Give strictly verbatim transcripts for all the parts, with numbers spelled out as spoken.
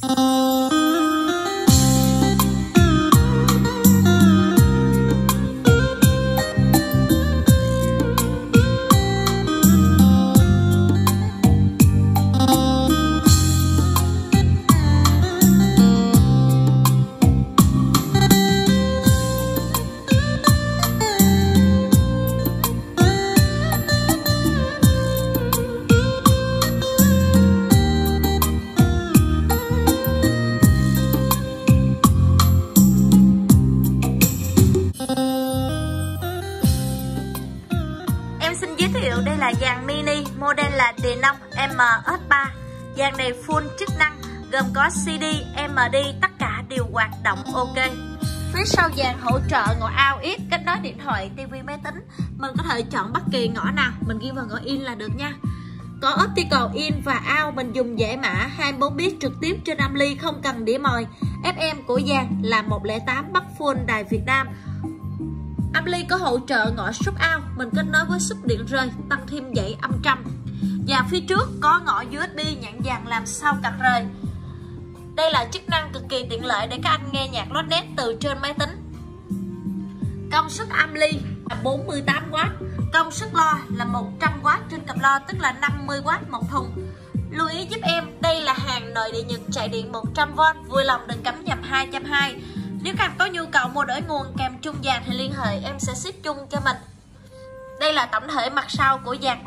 Đây là dàn mini, model là Denon M S ba. Dàn này full chức năng, gồm có xê đê, em đê, tất cả đều hoạt động ok. Phía sau dàn hỗ trợ ngõ out ít, kết nối điện thoại, tivi, máy tính. Mình có thể chọn bất kỳ ngõ nào, mình ghi vào ngõ in là được nha. Có optical in và out, mình dùng giải mã hai mươi bốn bit trực tiếp trên ampli, không cần đĩa mồi. ép em của dàn là một không tám bắt full đài Việt Nam. Ampli có hỗ trợ ngõ sub out, mình kết nối với sub điện rơi, tăng thêm dãy âm trăm. Và phía trước có ngõ u ét bê nhận dàn làm sau cặp rời. Đây là chức năng cực kỳ tiện lợi để các anh nghe nhạc lót nét từ trên máy tính. Công suất ampli là bốn mươi tám oát, công suất lo là một trăm oát trên cặp lo, tức là năm mươi oát một thùng. Lưu ý giúp em, đây là hàng nội địa Nhật chạy điện một trăm vôn, vui lòng đừng cắm nhập hai trăm hai mươi. Nếu các anh có nhu cầu mua đổi nguồn kèm chung dàn thì liên hệ, em sẽ ship chung cho mình. Đây là tổng thể mặt sau của dàn.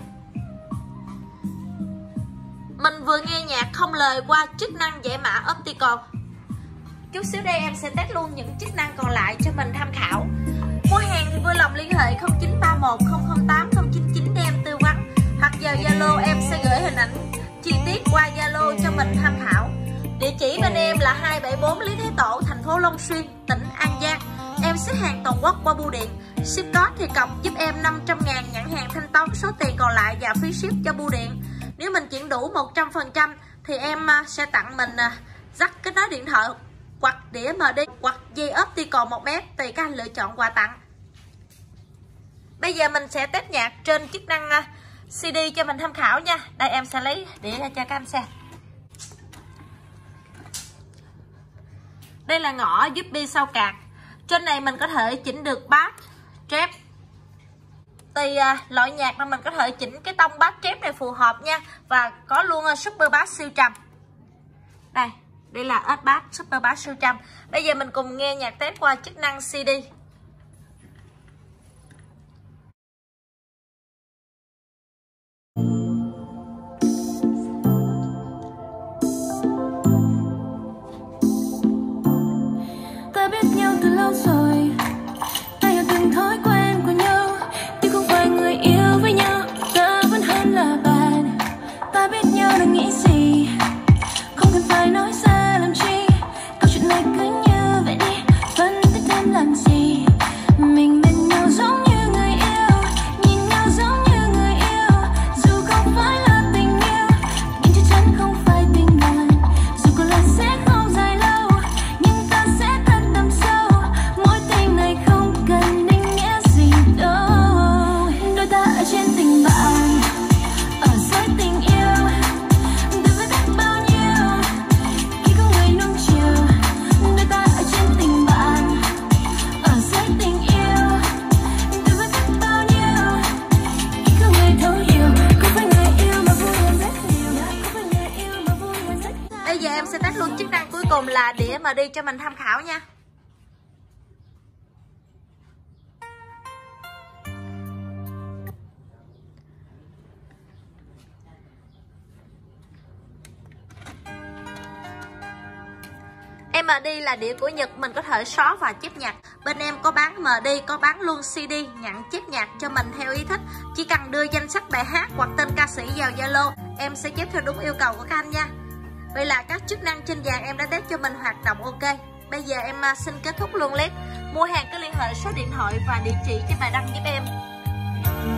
Mình vừa nghe nhạc không lời qua chức năng giải mã optical. Chút xíu đây em sẽ test luôn những chức năng còn lại cho mình tham khảo. Mua hàng thì vui lòng liên hệ không chín ba một không không tám không chín chín để em tư vấn, hoặc giờ Zalo em sẽ gửi hình ảnh chi tiết qua Zalo cho mình tham khảo. Địa chỉ bên em là hai bảy bốn Lý Thái Tổ, thành phố Long Xuyên, tỉnh An Giang. Em ship hàng toàn quốc qua bưu điện. Ship code thì cọc giúp em năm trăm ngàn, nhận hàng thanh toán số tiền còn lại và phí ship cho bưu điện. Nếu mình chuyển đủ một trăm phần trăm thì em sẽ tặng mình jack kết nối điện thoại, hoặc đĩa em đê, hoặc dây optical một mét, tùy các anh lựa chọn quà tặng. Bây giờ mình sẽ test nhạc trên chức năng xê đê cho mình tham khảo nha. Đây em sẽ lấy đĩa ra cho các anh xem. Đây là ngõ u ét bê sau card. Trên này mình có thể chỉnh được bass, trap. Tùy loại nhạc mà mình có thể chỉnh cái tông bass trap này phù hợp nha. Và có luôn super bass siêu trầm. Đây, đây là ét bass super bass siêu trầm. Bây giờ mình cùng nghe nhạc test qua chức năng xê đê. Từ lâu rồi ta hiểu từng thói quen của nhau, tuy không phải người yêu với nhau, ta vẫn hơn là bạn. Ta biết nhau đang nghĩ gì, không cần phải nói ra làm chi. Câu chuyện này cứ như vậy đi, phân tích thêm làm gì. Mình bên nhau giống như người yêu, nhìn nhau giống như người yêu. Dù không phải là tình yêu, nhưng chắc chắn không phải tình bạn. Dù có lần sẽ không dài lâu, nhưng ta sẽ thật đậm sâu. Mối tình này không cần định nghĩa gì đâu. Đôi ta ở trên tình bạn, ở dưới tình yêu. Đừng phải biết bao nhiêu khi có người nuông chiều. Đôi ta ở trên tình bạn, ở dưới tình yêu. Đừng phải biết bao nhiêu khi có người thấu hiểu. Không phải người yêu mà vui hơn rất nhiều, không phải người yêu mà vui hơn rất nhiều. Bây giờ em sẽ test luôn chức năng cuối cùng là đĩa em đê cho mình tham khảo nha. em đê là đĩa của Nhật, mình có thể xóa và chép nhạc. Bên em có bán em đê, có bán luôn xê đê, nhận chép nhạc cho mình theo ý thích. Chỉ cần đưa danh sách bài hát hoặc tên ca sĩ vào Zalo, em sẽ chép theo đúng yêu cầu của các anh nha. Vậy là các chức năng trên dàn em đã test cho mình hoạt động ok. Bây giờ em xin kết thúc luôn clip. Mua hàng cứ liên hệ số điện thoại và địa chỉ cho bài đăng giúp em.